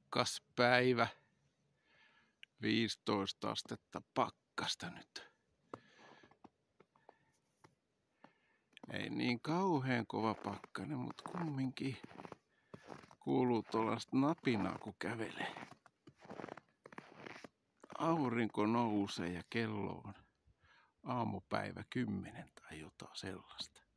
pakkaspäivä. 15 astetta pakkasta nyt. Ei niin kauhean kova pakkanen, mutta kumminkin kuuluu tuollaista napinaa kun kävelee. Aurinko nousee ja kello on aamupäivä 10 tai jotain sellaista.